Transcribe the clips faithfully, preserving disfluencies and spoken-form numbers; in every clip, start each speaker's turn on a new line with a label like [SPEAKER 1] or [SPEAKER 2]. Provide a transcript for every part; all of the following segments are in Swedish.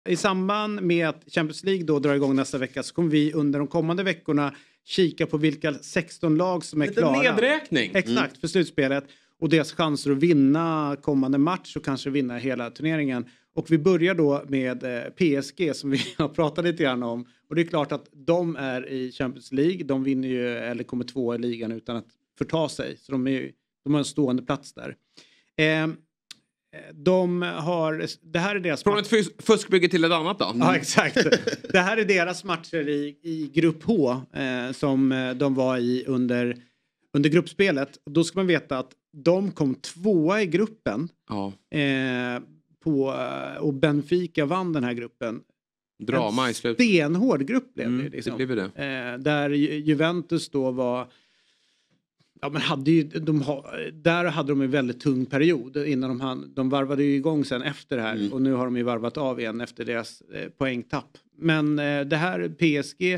[SPEAKER 1] i samband med att Champions League då drar igång nästa vecka så kommer vi under de kommande veckorna kika på vilka sexton lag som är
[SPEAKER 2] lite
[SPEAKER 1] klara.
[SPEAKER 2] nedräkning.
[SPEAKER 1] Exakt, mm. för slutspelet. Och deras chanser att vinna kommande match och kanske vinna hela turneringen. Och vi börjar då med eh, P S G som vi har pratat lite grann om. Och det är klart att de är i Champions League. De vinner ju, eller kommer två i ligan utan att förta sig. Så de, är, de har en stående plats där. Eh, de har, det här är deras...
[SPEAKER 2] Från ett fus- fuskbygge till ett annat då? Mm.
[SPEAKER 1] Ja, exakt. Det här är deras matcher i, i grupp H eh, som de var i under, under gruppspelet. Och då ska man veta att de kom tvåa i gruppen.
[SPEAKER 2] Ja.
[SPEAKER 1] Eh, på, och Benfica vann den här gruppen.
[SPEAKER 2] Drama
[SPEAKER 1] en
[SPEAKER 2] i slutet.
[SPEAKER 1] Stenhård grupp blev
[SPEAKER 2] mm,
[SPEAKER 1] det. Liksom.
[SPEAKER 2] det, blev det.
[SPEAKER 1] Eh, där Ju- Juventus då var... Ja, men hade ju, de ha, där hade de en väldigt tung period innan de, hann, de varvade ju igång sen efter det här. Mm. Och nu har de ju varvat av igen efter deras eh, poängtapp. Men eh, det här P S G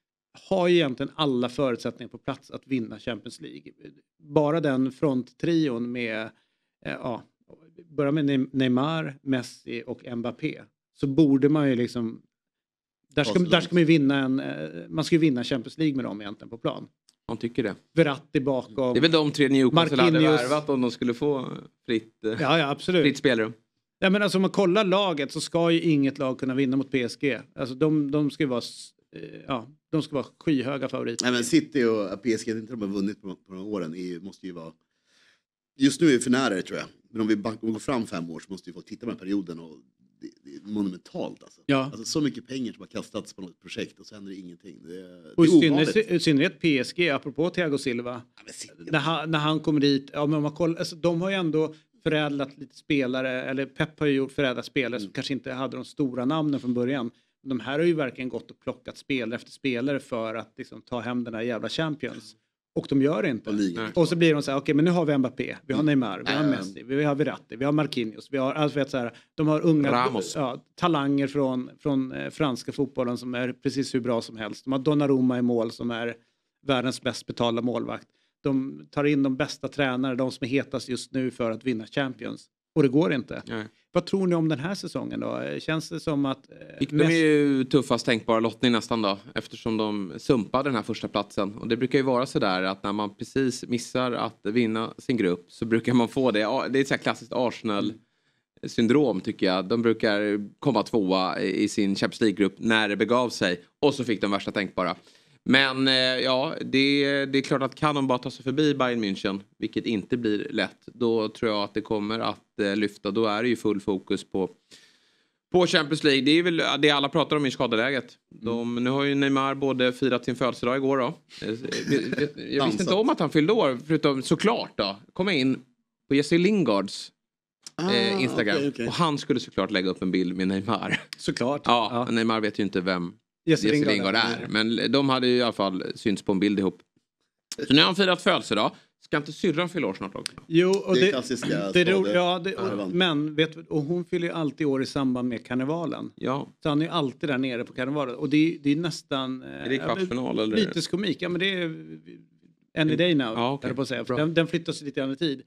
[SPEAKER 1] har ju egentligen alla förutsättningar på plats att vinna Champions League. Bara den fronttrion med, eh, ja, börja med Neymar, Messi och Mbappé. Så borde man ju liksom, där ska, där ska man ju vinna en, eh, man ska ju vinna Champions League med dem egentligen på plan.
[SPEAKER 2] Man tycker det.
[SPEAKER 1] Verratti bakom.
[SPEAKER 2] Det är väl de tre Newcastle hade
[SPEAKER 1] Marquinhos.
[SPEAKER 2] värvat om de skulle få fritt,
[SPEAKER 1] Ja, ja, absolut.
[SPEAKER 2] fritt spelrum.
[SPEAKER 1] Ja, men alltså om man kollar laget så ska ju inget lag kunna vinna mot P S G. Alltså de, de ska ju vara, eh, ja, de ska vara skyhöga favoriter.
[SPEAKER 3] Nej, men City och P S G, inte de har vunnit på, på några åren, är, måste ju vara... Just nu är vi för nära det, tror jag. Men om vi, back, om vi går fram fem år så måste vi få titta på den här perioden och det, det är monumentalt alltså.
[SPEAKER 1] Ja.
[SPEAKER 3] Alltså så mycket pengar som har kastats på något projekt och så händer det ingenting. Det, det
[SPEAKER 1] Och i
[SPEAKER 3] är
[SPEAKER 1] synnerhet,
[SPEAKER 3] ovanligt.
[SPEAKER 1] i synnerhet P S G, apropå Thiago Silva.
[SPEAKER 3] Ja, men City,
[SPEAKER 1] När han, när han kommer dit, ja, men om man kollar, alltså, de har ju ändå förädlat lite spelare, eller Pep har ju gjort förädlat spelare
[SPEAKER 3] Mm.
[SPEAKER 1] som kanske inte hade de stora namnen från början. De här har ju verkligen gått och plockat spelare efter spelare för att liksom, ta hem den här jävla Champions. Och de gör det inte.
[SPEAKER 3] Och ligan.
[SPEAKER 1] Och så blir de så här, okej, men nu har vi Mbappé, vi har Neymar, vi har
[SPEAKER 3] Mm.
[SPEAKER 1] Messi, vi har Verratti, vi har Marquinhos, vi har, alltså, vet, så här, de har unga
[SPEAKER 2] Ramos.
[SPEAKER 1] ja, talanger från, från eh, franska fotbollen som är precis hur bra som helst. De har Donnarumma i mål som är världens bäst betalda målvakt. De tar in de bästa tränare, de som är hetast just nu för att vinna Champions. Och det går inte.
[SPEAKER 2] Nej.
[SPEAKER 1] Vad tror ni om den här säsongen då? Känns det som att... Eh,
[SPEAKER 2] De är ju tuffast tänkbara lottning nästan då. Eftersom de sumpade den här första platsen. Och det brukar ju vara så där att när man precis missar att vinna sin grupp så brukar man få det. Det är ett så här klassiskt Arsenal-syndrom tycker jag. De brukar komma tvåa i sin Champions League-grupp när det begav sig. Och så fick de värsta tänkbara. Men eh, ja, det, det är klart att kan de bara ta sig förbi Bayern München, vilket inte blir lätt, då tror jag att det kommer att eh, lyfta. Då är det ju full fokus på, på Champions League. Det är väl det alla pratar om i skadeläget. De, nu har ju Neymar både firat sin födelsedag igår då. Jag, jag, jag visste inte om att han fyllde år, förutom såklart då. Kom jag in på Jesse Lingards
[SPEAKER 3] Ah,
[SPEAKER 2] eh, Instagram.
[SPEAKER 3] okay, okay.
[SPEAKER 2] Och han skulle såklart lägga upp en bild med Neymar.
[SPEAKER 1] Såklart.
[SPEAKER 2] Ja,
[SPEAKER 1] Ja.
[SPEAKER 2] Neymar vet ju inte vem
[SPEAKER 1] Jesse
[SPEAKER 2] Jesse
[SPEAKER 1] Lingard
[SPEAKER 2] Lingard
[SPEAKER 1] är.
[SPEAKER 2] är. Men de hade ju i alla fall synts på en bild ihop. Så nu har han firat födelsedag. Ska inte syrran fylla år snart också?
[SPEAKER 1] Jo, och
[SPEAKER 3] Det
[SPEAKER 1] det,
[SPEAKER 3] är klassiska
[SPEAKER 1] det, ro,
[SPEAKER 3] skade-
[SPEAKER 1] ja, det, och,
[SPEAKER 3] härvan.
[SPEAKER 1] men vet du, och hon fyller ju alltid år i samband med karnevalen.
[SPEAKER 2] Ja.
[SPEAKER 1] Så han är ju alltid där nere på karnevalen. Och det, är- det är nästan...
[SPEAKER 2] Är det kvartsfinal eller?
[SPEAKER 1] Lite komik. Ja, men det är any day now.
[SPEAKER 2] Ja, okej.
[SPEAKER 1] Okay. På att säga. För
[SPEAKER 2] Bra.
[SPEAKER 1] Den, den flyttas lite grann i tid.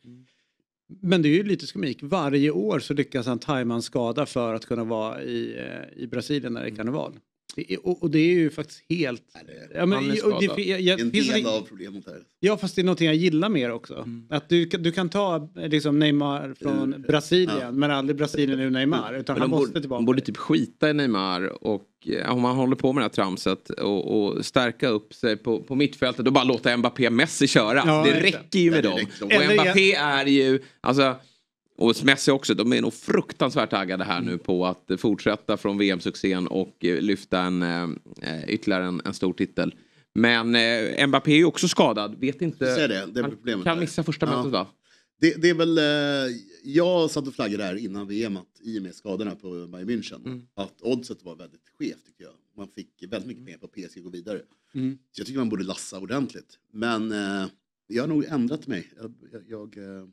[SPEAKER 1] Men det är ju lite komik. Varje år så lyckas han tajma en skada för att kunna vara i, eh, i Brasilien när det är karneval. Det är, och, och det är ju faktiskt helt...
[SPEAKER 3] Nej, det är-
[SPEAKER 1] Ja, men,
[SPEAKER 2] Han är
[SPEAKER 1] och det,
[SPEAKER 2] skadad.
[SPEAKER 1] jag, jag,
[SPEAKER 3] En
[SPEAKER 1] finns
[SPEAKER 3] del
[SPEAKER 1] det-
[SPEAKER 3] av problemet här.
[SPEAKER 1] Ja, fast det är någonting jag gillar mer också.
[SPEAKER 2] Mm.
[SPEAKER 1] Att du, kan- du kan ta liksom, Neymar från
[SPEAKER 3] Ur-
[SPEAKER 1] Brasilien,
[SPEAKER 3] ja.
[SPEAKER 1] men aldrig Brasilien ur Neymar. Utan
[SPEAKER 2] Men
[SPEAKER 1] han
[SPEAKER 2] de
[SPEAKER 1] måste
[SPEAKER 2] borde,
[SPEAKER 1] tillbaka.
[SPEAKER 2] de borde typ skita i Neymar och eh, om man håller på med det här tramset och, och stärka upp sig på, på mittfältet och bara låta Mbappé Messi köra.
[SPEAKER 1] Ja,
[SPEAKER 2] det
[SPEAKER 1] exakt.
[SPEAKER 2] räcker ju med
[SPEAKER 3] Ja, det
[SPEAKER 2] dem.
[SPEAKER 3] räcker.
[SPEAKER 2] Och
[SPEAKER 1] Eller-
[SPEAKER 2] Mbappé är ju, alltså, och Messi också, de är nog fruktansvärt taggade här nu på att eh, fortsätta från V M-succén och eh, lyfta en, eh, ytterligare en, en stor titel. Men eh, Mbappé är ju också skadad, vet inte.
[SPEAKER 3] Säg det, det är
[SPEAKER 2] han
[SPEAKER 3] problemet
[SPEAKER 2] kan
[SPEAKER 3] där.
[SPEAKER 2] missa första
[SPEAKER 3] Ja.
[SPEAKER 2] mötet va?
[SPEAKER 3] Det, det är väl, eh, jag satt och flaggade där innan V M att i och med skadorna på Bayern München
[SPEAKER 2] Mm.
[SPEAKER 3] att oddset var väldigt skevt tycker jag. Man fick väldigt mycket pengar på P S G gå vidare.
[SPEAKER 1] Mm.
[SPEAKER 3] Så jag tycker man borde lassa ordentligt. Men eh, jag har nog ändrat mig. Jag, jag, jag, eh,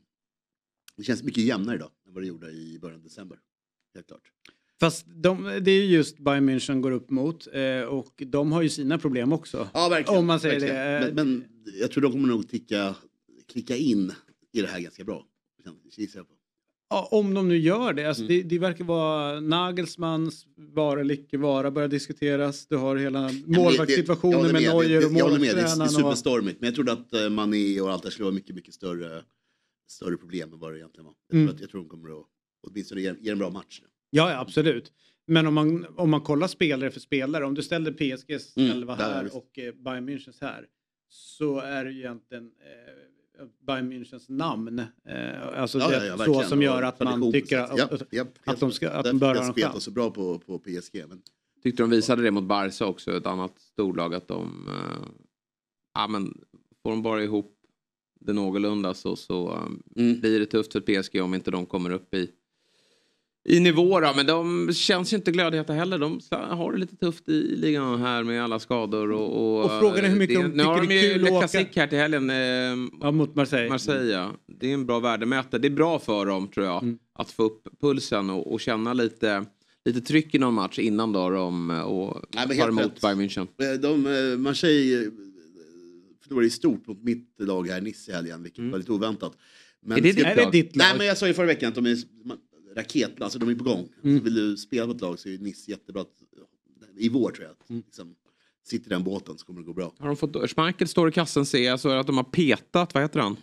[SPEAKER 3] det känns mycket jämnare idag än vad det gjorde i början av december. Helt klart.
[SPEAKER 1] Fast de, det är ju just Bayern München går upp mot. Eh, och de har ju sina problem också.
[SPEAKER 3] Ja, verkligen.
[SPEAKER 1] Om man säger
[SPEAKER 3] verkligen.
[SPEAKER 1] det. eh,
[SPEAKER 3] Men, men jag tror de kommer nog ticka, klicka in i det här ganska bra. Gissar jag på.
[SPEAKER 1] Ja, om de nu gör det. Alltså
[SPEAKER 3] Mm.
[SPEAKER 1] det, det verkar vara Nagelsmans vara eller icke vara börjar diskuteras. Du har hela målvaktssituationen med Neuer och
[SPEAKER 3] målvaktstränaren. Jag håller med, det är, det är
[SPEAKER 1] och...
[SPEAKER 3] superstormigt. Men jag trodde att uh, Mané och allt det skulle vara mycket, mycket större, större problem än vad det egentligen var. Jag,
[SPEAKER 1] Mm.
[SPEAKER 3] tror, att, jag tror de kommer att åtminstone ge, ge en bra match.
[SPEAKER 1] Ja, ja, absolut. Men om man, om man kollar spelare för spelare, om du ställde P S G:s
[SPEAKER 3] Mm,
[SPEAKER 1] elva
[SPEAKER 3] där är
[SPEAKER 1] här
[SPEAKER 3] det.
[SPEAKER 1] och eh, Bayern Münchens här, så är det ju egentligen eh, Bayern Münchens namn. Eh, alltså
[SPEAKER 3] Ja,
[SPEAKER 1] det,
[SPEAKER 3] ja, ja,
[SPEAKER 1] så
[SPEAKER 3] verkligen.
[SPEAKER 1] som gör att man
[SPEAKER 3] Tradition,
[SPEAKER 1] tycker
[SPEAKER 3] så
[SPEAKER 1] att,
[SPEAKER 3] ja,
[SPEAKER 1] att,
[SPEAKER 3] ja,
[SPEAKER 1] att de ska att
[SPEAKER 3] därför
[SPEAKER 1] de bör ha
[SPEAKER 3] jag
[SPEAKER 1] en
[SPEAKER 3] spelar
[SPEAKER 1] chans.
[SPEAKER 3] så bra på, på P S G. Men...
[SPEAKER 2] Tyckte de visade det mot Barca också, ett annat storlag, att de uh, ja, men får de bara ihop det någorlunda så, så um,
[SPEAKER 3] Mm.
[SPEAKER 2] blir det tufft för P S G om inte de kommer upp i i nivåer. Men de känns ju inte glödheta heller. De har det lite tufft i ligan här med alla skador. Och, och,
[SPEAKER 1] Och frågan är hur mycket
[SPEAKER 2] det,
[SPEAKER 1] de
[SPEAKER 2] nu har de
[SPEAKER 1] tycker det är
[SPEAKER 2] ju
[SPEAKER 1] kul
[SPEAKER 2] Le
[SPEAKER 1] att åka.
[SPEAKER 2] Classique här till helgen. Eh,
[SPEAKER 1] Ja, mot Marseille.
[SPEAKER 2] Marseille, ja. Det är en bra värdemätare. Det är bra för dem, tror jag,
[SPEAKER 1] Mm.
[SPEAKER 2] att få upp pulsen och, och känna lite, lite tryck i någon match innan då de och
[SPEAKER 3] Nej, men
[SPEAKER 2] tar
[SPEAKER 3] helt
[SPEAKER 2] emot
[SPEAKER 3] rätt.
[SPEAKER 2] Bayern München.
[SPEAKER 3] De, eh, Marseille eh, förlorade i stort mot mitt lag här i Nice i helgen, vilket
[SPEAKER 2] Mm.
[SPEAKER 3] var lite oväntat. Men
[SPEAKER 2] Är det
[SPEAKER 3] ska-
[SPEAKER 2] ditt
[SPEAKER 1] Är det
[SPEAKER 2] lag?
[SPEAKER 1] ditt lag?
[SPEAKER 3] Nej, men jag sa ju förra veckan att de är man- raket, alltså de är på gång.
[SPEAKER 1] Mm.
[SPEAKER 3] Så vill du spela på ett lag så är ju Nice jättebra. Att, i vår tror jag att
[SPEAKER 1] Mm.
[SPEAKER 3] liksom, sitter i den båten så kommer det gå bra.
[SPEAKER 2] Har de fått, Schmeichel står i kassen, ser jag, så är det att de har petat, vad heter han?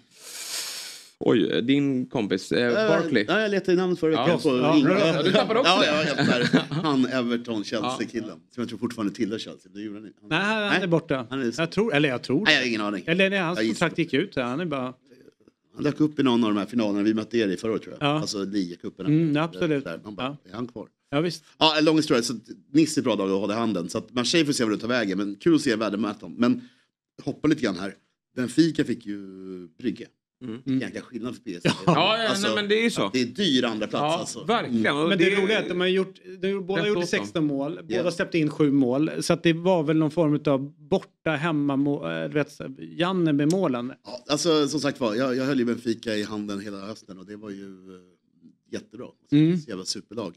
[SPEAKER 2] Oj, din kompis, eh, Barkley.
[SPEAKER 3] Ja, jag letade i namnet förra veckan.
[SPEAKER 2] Ja,
[SPEAKER 3] på
[SPEAKER 1] ja,
[SPEAKER 3] Ingvar.
[SPEAKER 1] ja,
[SPEAKER 2] du tappade också
[SPEAKER 3] Ja,
[SPEAKER 2] det.
[SPEAKER 3] ja, ja, där. Han Everton, Chelsea-killen. Som jag tror fortfarande tillhör Chelsea. Det gjorde han inte.
[SPEAKER 1] Nej, han
[SPEAKER 3] Nej.
[SPEAKER 1] är borta.
[SPEAKER 3] Han är-
[SPEAKER 1] Jag tror, eller jag tror.
[SPEAKER 3] Nej, jag har ingen aning.
[SPEAKER 1] Eller nej, hans
[SPEAKER 3] Jag gissar.
[SPEAKER 1] kontrakt gick ut. Så han är bara...
[SPEAKER 3] Han dök upp i någon av de här finalerna vi mötte er i förra året tror jag.
[SPEAKER 1] Ja.
[SPEAKER 3] Alltså Liga-cupen.
[SPEAKER 1] Mm, absolut.
[SPEAKER 3] Där. Han bara, är han kvar?
[SPEAKER 1] Ja, visst.
[SPEAKER 3] Ja, en lång historia. Så Nice är bra dag att hålla i handen. Så att Marseille får se vad det tar vägen. Men kul att se värdemätaren. Men hoppa lite grann här. Benfica fick ju Brygge.
[SPEAKER 2] Mm.
[SPEAKER 3] Det är egentligen skillnad för P S G.
[SPEAKER 2] Ja, ja nej, men det är ju så.
[SPEAKER 3] Det är dyr andra plats
[SPEAKER 2] Ja,
[SPEAKER 3] alltså.
[SPEAKER 2] verkligen. Och
[SPEAKER 1] Men det roliga är att de har gjort, de har båda
[SPEAKER 2] Rätt
[SPEAKER 1] gjort
[SPEAKER 2] åt dem.
[SPEAKER 1] sexton mål, båda
[SPEAKER 3] Ja.
[SPEAKER 1] släppte in sju mål. Så att det var väl någon form av borta hemma, du vet, Janne med målen.
[SPEAKER 3] Ja, alltså som sagt var, jag, jag höll ju Benfica i handen hela hösten och det var ju uh, jättebra. Alltså,
[SPEAKER 1] Mm.
[SPEAKER 3] ett jävla superlag.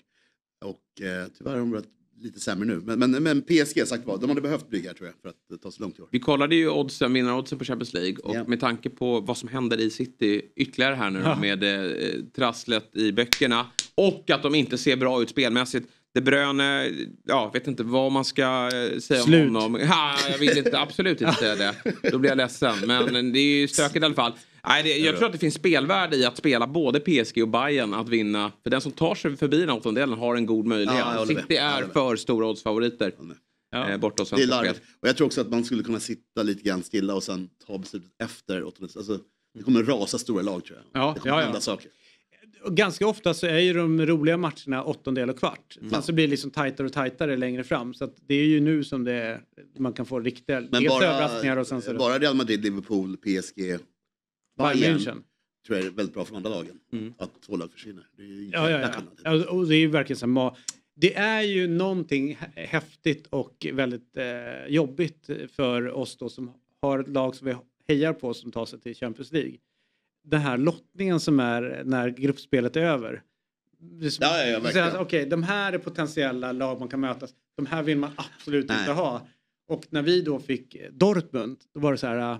[SPEAKER 3] Och uh, tyvärr har de varit lite sämre nu. Men, men, men P S G sagt var, de hade behövt bygga tror jag för att uh, ta så långt i år.
[SPEAKER 2] Vi kollade ju oddsen, vinnaroddsen på Champions League. Och
[SPEAKER 3] Ja.
[SPEAKER 2] med tanke på vad som händer i City ytterligare här nu
[SPEAKER 1] Ja.
[SPEAKER 2] med eh, trasslet i böckerna. Och att de inte ser bra ut spelmässigt. De Bruyne, ja, vet inte vad man ska eh, säga
[SPEAKER 1] Slut.
[SPEAKER 2] om honom. Ha, jag vill inte, absolut inte säga det. Då blir jag ledsen. Men det är ju stökigt i alla fall. Nej, det, jag tror att det finns spelvärde i att spela både P S G och Bayern att vinna. För den som tar sig förbi den åttondelen har en god möjlighet.
[SPEAKER 3] Ja, jag håller med.
[SPEAKER 2] City
[SPEAKER 3] Jag
[SPEAKER 2] är
[SPEAKER 3] håller med.
[SPEAKER 2] för stora oddsfavoriter.
[SPEAKER 1] Ja.
[SPEAKER 2] Eh, borta hos
[SPEAKER 3] Det är
[SPEAKER 2] svenska spel.
[SPEAKER 3] larvigt. Och jag tror också att man skulle kunna sitta lite grann stilla och sen ta beslutet efter. Alltså, det kommer rasa stora lag tror jag.
[SPEAKER 1] Ja,
[SPEAKER 3] det kommer
[SPEAKER 1] ja, ja.
[SPEAKER 3] hända saker.
[SPEAKER 1] Och ganska ofta så är ju de roliga matcherna åttondel och kvart.
[SPEAKER 3] Mm.
[SPEAKER 1] Sen så blir det liksom tajtare och tajtare längre fram. Så att det är ju nu som det är, man kan få riktiga
[SPEAKER 3] Men
[SPEAKER 1] dels
[SPEAKER 3] bara,
[SPEAKER 1] överraskningar och sen så är det
[SPEAKER 3] bara Real Madrid, Liverpool, P S G,
[SPEAKER 1] Bayern
[SPEAKER 3] Bayern
[SPEAKER 1] München.
[SPEAKER 3] tror jag är väldigt bra för andra lagen.
[SPEAKER 2] Mm.
[SPEAKER 3] Att två lag försvinner. Det är ju
[SPEAKER 1] Ja, ja,
[SPEAKER 3] jäkla
[SPEAKER 1] ja.
[SPEAKER 3] skillnad.
[SPEAKER 1] ja. Och det är ju verkligen så här, ma- det är ju någonting hä- häftigt och väldigt eh, jobbigt för oss då som har ett lag som vi hejar på som tar sig till Champions League. Den här lottningen som är när gruppspelet är över. Det-
[SPEAKER 3] Ja, ja, ja,
[SPEAKER 1] det-
[SPEAKER 3] verkligen.
[SPEAKER 1] alltså, Okej, de här är potentiella lag man kan mötas. De här vill man absolut
[SPEAKER 3] Nej.
[SPEAKER 1] inte ha. Och när vi då fick Dortmund, då var det så här... äh,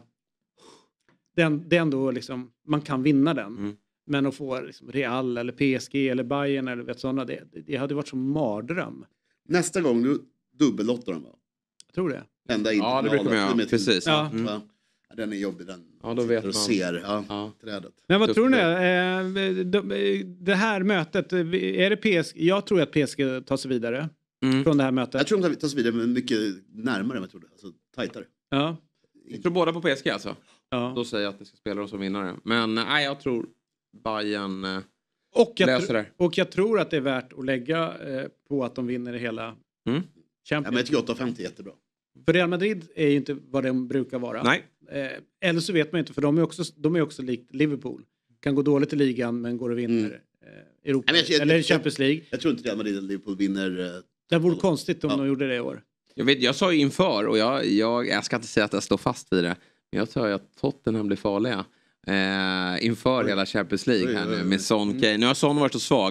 [SPEAKER 1] Den, det är ändå liksom, man kan vinna den.
[SPEAKER 2] Mm.
[SPEAKER 1] Men att få liksom Real eller P S G eller Bayern eller vet sådana, det, det hade varit som mardröm.
[SPEAKER 3] Nästa gång nu dubbellottar de va?
[SPEAKER 1] Jag tror det.
[SPEAKER 3] Ända in
[SPEAKER 2] Ja,
[SPEAKER 3] till
[SPEAKER 2] det brukar man
[SPEAKER 3] finalen.
[SPEAKER 2] göra.
[SPEAKER 3] De är till-
[SPEAKER 2] Precis.
[SPEAKER 1] Ja.
[SPEAKER 2] Mm.
[SPEAKER 3] Va? Ja, den är jobbig den.
[SPEAKER 2] Ja, då vet
[SPEAKER 3] Sitter och
[SPEAKER 2] man.
[SPEAKER 3] ser ja,
[SPEAKER 2] Ja.
[SPEAKER 3] trädet.
[SPEAKER 1] Men vad
[SPEAKER 2] Tufft
[SPEAKER 1] tror ni?
[SPEAKER 2] det.
[SPEAKER 1] Eh, de, det här mötet, är det P S G? Jag tror att P S G tar sig vidare
[SPEAKER 2] Mm.
[SPEAKER 1] från det här mötet.
[SPEAKER 3] Jag tror de tar sig vidare men mycket närmare än jag trodde. Alltså tajtare.
[SPEAKER 1] Ja.
[SPEAKER 2] Jag tror båda på P S G alltså.
[SPEAKER 1] Ja.
[SPEAKER 2] Då säger jag att ni ska spela dem som vinnare. Men nej, jag tror Bayern eh,
[SPEAKER 1] Och, jag
[SPEAKER 2] löser
[SPEAKER 1] tr-
[SPEAKER 2] det.
[SPEAKER 1] och jag tror att det är värt att lägga eh, på att de vinner hela
[SPEAKER 2] Mm.
[SPEAKER 3] Ja, men
[SPEAKER 1] Champions.
[SPEAKER 3] jag tycker åtta femtio är jättebra.
[SPEAKER 1] För Real Madrid är ju inte vad de brukar vara.
[SPEAKER 2] Nej.
[SPEAKER 1] Eh, eller så vet man inte, för de är också, de är också likt Liverpool. Kan gå dåligt i ligan men går och vinner
[SPEAKER 3] Mm.
[SPEAKER 1] eh, Europa.
[SPEAKER 3] Nej, men jag-
[SPEAKER 1] eller
[SPEAKER 3] jag-
[SPEAKER 1] Champions League.
[SPEAKER 3] Jag tror inte Real Madrid eller Liverpool vinner. eh,
[SPEAKER 1] Det vore konstigt om
[SPEAKER 3] Ja.
[SPEAKER 1] de gjorde det i år.
[SPEAKER 2] Jag, vet, jag sa ju inför, och jag, jag, jag ska inte säga att jag står fast vid det. Men jag tror ju att Tottenham blir farliga. Eh, inför
[SPEAKER 3] Oj.
[SPEAKER 2] hela Champions League
[SPEAKER 3] Oj,
[SPEAKER 2] här
[SPEAKER 3] oj,
[SPEAKER 2] nu
[SPEAKER 3] oj.
[SPEAKER 2] med Son Kane. Nu har Son varit så svag.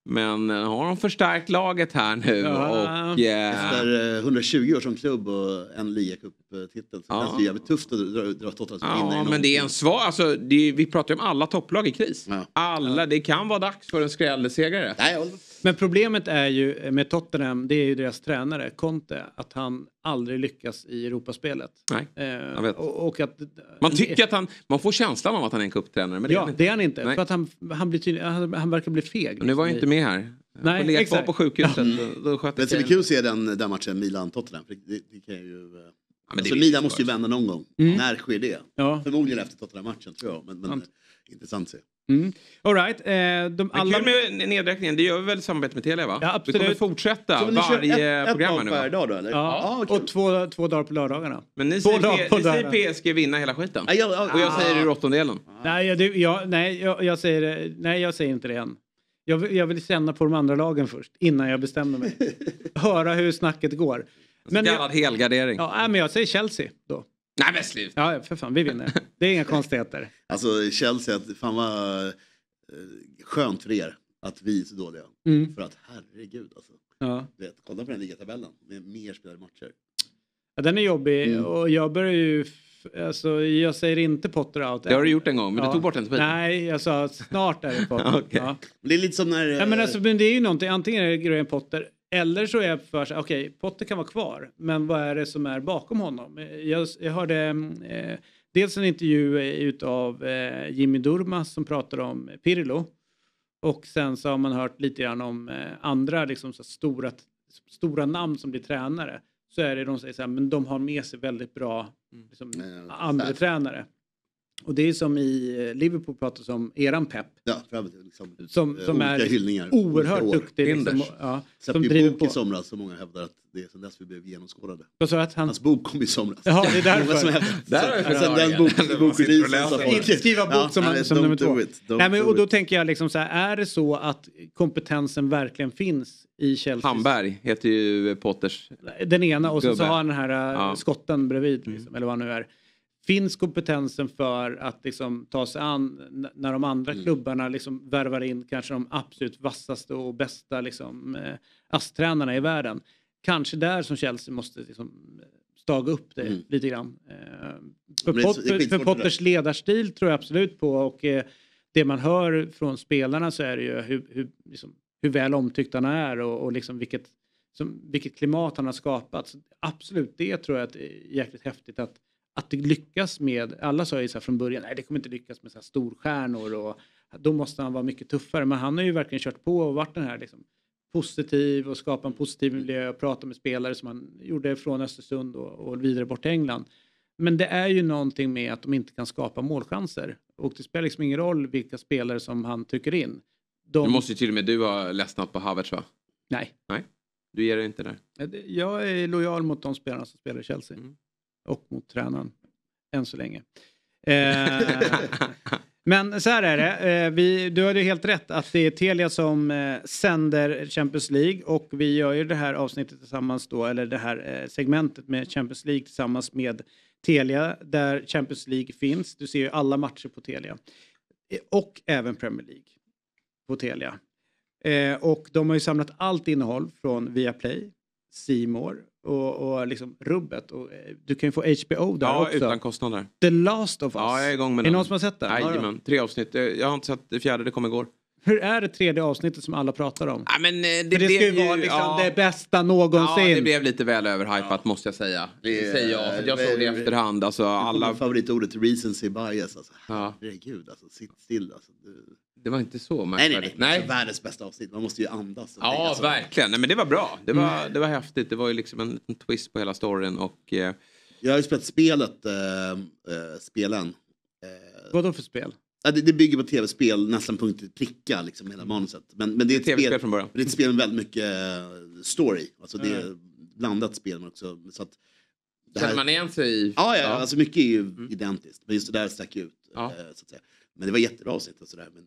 [SPEAKER 2] Men har de förstärkt laget här nu?
[SPEAKER 1] Ja.
[SPEAKER 2] Och, eh...
[SPEAKER 3] Efter eh, hundratjugo år som klubb och en ligacup-titel så
[SPEAKER 2] ja.
[SPEAKER 3] känns det jävligt tufft att dra, dra Tottenham som
[SPEAKER 2] ja,
[SPEAKER 3] vinner.
[SPEAKER 2] Men det är en svår... Alltså, det är, vi pratar ju om alla topplag i kris.
[SPEAKER 3] Ja.
[SPEAKER 2] Alla, det kan vara dags för en skrällsegrare.
[SPEAKER 3] Nej,
[SPEAKER 1] Men problemet är ju med Tottenham, det är ju deras tränare, Conte, att han aldrig lyckas i Europaspelet.
[SPEAKER 2] Nej,
[SPEAKER 1] eh,
[SPEAKER 2] jag vet.
[SPEAKER 1] Och, och att,
[SPEAKER 2] man tycker att han, man får känslan av att han är en cuptränare. Men det
[SPEAKER 1] ja,
[SPEAKER 2] är
[SPEAKER 1] det är han inte.
[SPEAKER 2] Nej.
[SPEAKER 1] För att han, han, blir tydlig, han, han verkar bli feg.
[SPEAKER 2] Men nu var jag inte med här.
[SPEAKER 1] Nej,
[SPEAKER 2] får leka
[SPEAKER 1] exakt.
[SPEAKER 2] på sjukhuset.
[SPEAKER 3] Mm.
[SPEAKER 2] Då, då sköter
[SPEAKER 3] men det är kul att se den, den matchen Milan-Tottenham. För det, det kan ju... Ja, alltså, Milan måste ju vända någon gång. Mm. När sker det?
[SPEAKER 1] Ja.
[SPEAKER 3] Förmodligen efter Tottenham-matchen tror jag. Men, men intressant att se.
[SPEAKER 1] Mm. All right. Eh, de alla...
[SPEAKER 2] Kul med nedräkningen, det gör vi väl samarbete med Telia va?
[SPEAKER 1] Ja, absolut.
[SPEAKER 2] Vi kommer fortsätta varje
[SPEAKER 3] ett,
[SPEAKER 2] program
[SPEAKER 3] ett
[SPEAKER 2] nu
[SPEAKER 3] per dag då eller?
[SPEAKER 1] Ja,
[SPEAKER 3] ja
[SPEAKER 1] och två, två dagar på lördagarna.
[SPEAKER 2] Men ni
[SPEAKER 1] två
[SPEAKER 2] säger,
[SPEAKER 1] på
[SPEAKER 2] ni säger P S G vinna hela skiten.
[SPEAKER 3] Ja, ja, ja.
[SPEAKER 2] Och jag säger i åttondelen.
[SPEAKER 1] Nej, jag, det, jag, nej, jag, jag säger, nej, jag säger inte det än. Jag vill, jag vill känna på de andra lagen först innan jag bestämmer mig. Höra hur snacket går.
[SPEAKER 2] Men så kallad helgardering.
[SPEAKER 1] Ja, men jag säger Chelsea då.
[SPEAKER 2] Nej men slut.
[SPEAKER 1] Ja, för fan, vi vinner. Det är inga konstigheter.
[SPEAKER 3] Alltså Chelsea, att fan vad eh, skönt för er att vi är så dåliga.
[SPEAKER 1] Mm.
[SPEAKER 3] För att herregud alltså.
[SPEAKER 1] Ja.
[SPEAKER 3] Vet, kolla på den ligatabellen med mer spelade matcher.
[SPEAKER 1] Ja, den är jobbig
[SPEAKER 3] Mm.
[SPEAKER 1] och jag börjar ju, alltså jag säger inte Potter out.
[SPEAKER 2] Det har du gjort en gång, men
[SPEAKER 1] ja.
[SPEAKER 2] du tog bort en spel.
[SPEAKER 1] Nej, jag sa snart är det Potter.
[SPEAKER 2] Okay.
[SPEAKER 1] Ja.
[SPEAKER 3] Det är lite som när...
[SPEAKER 1] Ja, men, alltså, men det är ju någonting, antingen är det Graham Potter eller så är jag för sig, okej, okay, Potter kan vara kvar, men vad är det som är bakom honom? Jag, jag hörde eh, dels en intervju utav eh, Jimmy Durmaz som pratar om Pirlo. Och sen så har man hört lite grann om eh, andra liksom, så stora, stora namn som blir tränare. Så är det de säger så här, men de har med sig väldigt bra liksom, mm. andra tränare. Och det är som i Liverpool pratar som eran Pep.
[SPEAKER 3] Ja, liksom,
[SPEAKER 1] som, som är
[SPEAKER 3] hyllningar,
[SPEAKER 1] oerhört duktig. Liksom, ja,
[SPEAKER 3] som driver bok i somras så många hävdar att det är sen dess vi blev genomskådade.
[SPEAKER 1] Vad sa att han...
[SPEAKER 3] Hans bok kom i somras.
[SPEAKER 1] Ja, det är därför.
[SPEAKER 3] som
[SPEAKER 2] där
[SPEAKER 3] så, sen den bok, bokreleasen sa folk.
[SPEAKER 1] Inte skriva bok ja, som, nej, som nummer två.
[SPEAKER 3] It,
[SPEAKER 1] nej, men, och då tänker jag liksom så här, är det så att kompetensen verkligen finns i Chelsea?
[SPEAKER 2] Hamberg heter ju Potters
[SPEAKER 1] den ena och så, så har han den här
[SPEAKER 2] ja.
[SPEAKER 1] skotten bredvid, liksom, mm. eller vad han nu är. Finns kompetensen för att liksom, ta sig an när de andra mm. klubbarna liksom, värvar in kanske de absolut vassaste och bästa liksom, eh, asttränarna i världen. Kanske där som Chelsea måste liksom, staga upp det mm. lite grann. Eh, för,
[SPEAKER 3] det,
[SPEAKER 1] Pot,
[SPEAKER 3] det
[SPEAKER 1] för, för Potters ledarstil tror jag absolut på och eh, det man hör från spelarna så är det ju hur, hur, liksom, hur väl omtyckt han är och, och liksom vilket, som, vilket klimat han har skapat. Så absolut, det tror jag att det är jäkligt häftigt att Att det lyckas med, alla sa ju så här från början, nej det kommer inte lyckas med så här storstjärnor och då måste han vara mycket tuffare. Men han har ju verkligen kört på och varit den här liksom, positiv och skapa en positiv miljö och prata med spelare som han gjorde från Östersund och, och vidare bort till England. Men det är ju någonting med att de inte kan skapa målchanser. Och det spelar liksom ingen roll vilka spelare som han trycker in. De...
[SPEAKER 2] Nu måste ju till och med du ha ledsnat på Havertz va?
[SPEAKER 1] Nej.
[SPEAKER 2] Nej, du ger det inte där.
[SPEAKER 1] Jag är lojal mot de spelarna som spelar i Chelsea. Mm. Och mot tränaren. Än så länge. Eh, men så här är det. Eh, vi, du hade helt rätt att det är Telia som eh, sänder Champions League. Och vi gör ju det här avsnittet tillsammans då. Eller det här eh, segmentet med Champions League tillsammans med Telia. Där Champions League finns. Du ser ju alla matcher på Telia. Eh, och även Premier League på Telia. Eh, och de har ju samlat allt innehåll från Viaplay, C More och, och liksom rubbet. Och, eh, du kan ju få H B O där
[SPEAKER 2] ja,
[SPEAKER 1] också.
[SPEAKER 2] Utan kostnader.
[SPEAKER 1] The Last of Us.
[SPEAKER 2] Ja, jag är igång med
[SPEAKER 1] är det någon som har sett det?
[SPEAKER 2] Jajamän, tre avsnitt. Jag har inte sett det fjärde, det kom igår.
[SPEAKER 1] Hur är det tredje avsnittet som alla pratar om?
[SPEAKER 2] Ja, men det,
[SPEAKER 1] det, det ska ju vara liksom ja, det bästa någonsin.
[SPEAKER 2] Ja, det blev lite väl överhypat ja. måste jag säga. Det, det säger jag, för jag såg det i efterhand. Alltså, alla...
[SPEAKER 3] favoritordet recency bias. Alltså.
[SPEAKER 2] Ja.
[SPEAKER 3] Herregud, alltså, sitt still. Alltså. Du...
[SPEAKER 2] Det var inte så
[SPEAKER 3] märkvärdigt. Nej, nej, nej. Alltså, världens bästa avsnitt. Man måste ju andas.
[SPEAKER 2] Ja,
[SPEAKER 3] alltså.
[SPEAKER 2] verkligen. Nej, men det var bra. Det var, mm. det var häftigt. Det var ju liksom en liten twist på hela storyn. Och, eh...
[SPEAKER 3] jag har ju spelat spelet, äh, äh, spelen. Äh,
[SPEAKER 1] Vad då för spel?
[SPEAKER 3] Ja, det, det bygger på tv-spel nästan punkt och pricka liksom hela manuset. Men, men det är ett
[SPEAKER 2] tv-spel
[SPEAKER 3] spel,
[SPEAKER 2] från början.
[SPEAKER 3] Det är ett spel med väldigt mycket story. Alltså det är blandat spel men också. Så att det här...
[SPEAKER 2] Känner man igen sig i?
[SPEAKER 3] Ja, ja, ja. Alltså mycket är ju mm. identiskt. Men just det där stack ut.
[SPEAKER 2] Ja.
[SPEAKER 3] Så att säga. Men det var jättebra avsnitt och sådär. Men,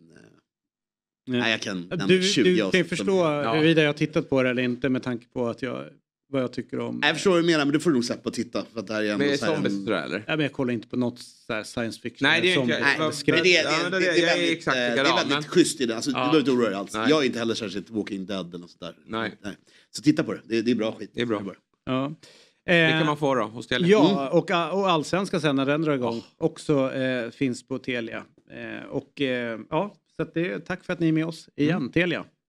[SPEAKER 3] nej, jag kan
[SPEAKER 1] du, du kan ju förstå ja. huruvida jag har tittat på det eller inte med tanke på att jag vad jag tycker om.
[SPEAKER 3] Jag förstår vad du menar, men du får nog släppa och titta. För att det här är ändå
[SPEAKER 2] Men
[SPEAKER 3] så här
[SPEAKER 2] zombies
[SPEAKER 3] en...
[SPEAKER 2] tror jag, eller?
[SPEAKER 1] Ja, men jag kollar inte på något så här science fiction.
[SPEAKER 2] Nej, det är
[SPEAKER 1] som,
[SPEAKER 2] inte-
[SPEAKER 3] Nej,
[SPEAKER 2] Vad-
[SPEAKER 3] men
[SPEAKER 1] skräck.
[SPEAKER 3] det, är-
[SPEAKER 2] Ja,
[SPEAKER 3] det,
[SPEAKER 2] men
[SPEAKER 3] det,
[SPEAKER 2] det-
[SPEAKER 3] det,
[SPEAKER 2] jag
[SPEAKER 3] är
[SPEAKER 2] är
[SPEAKER 3] väldigt,
[SPEAKER 2] exakt
[SPEAKER 3] eh, det är
[SPEAKER 2] likadan,
[SPEAKER 3] väldigt
[SPEAKER 2] men-
[SPEAKER 3] schysst i det. Alltså,
[SPEAKER 1] Ja.
[SPEAKER 3] Du behöver inte oroa dig alls.
[SPEAKER 2] Nej.
[SPEAKER 3] Jag är inte heller särskilt Walking Dead eller något sånt där.
[SPEAKER 2] Nej.
[SPEAKER 3] Så titta på det, det, det är bra skit.
[SPEAKER 2] Det är bra.
[SPEAKER 1] Ja.
[SPEAKER 2] Det
[SPEAKER 1] Eh,
[SPEAKER 2] kan man få då hos Telia.
[SPEAKER 1] Ja, och, och Allsvenskan sen när den drar igång också eh, finns på Telia. Eh, och eh, ja, så att det, tack för att ni är med oss igen, Telia.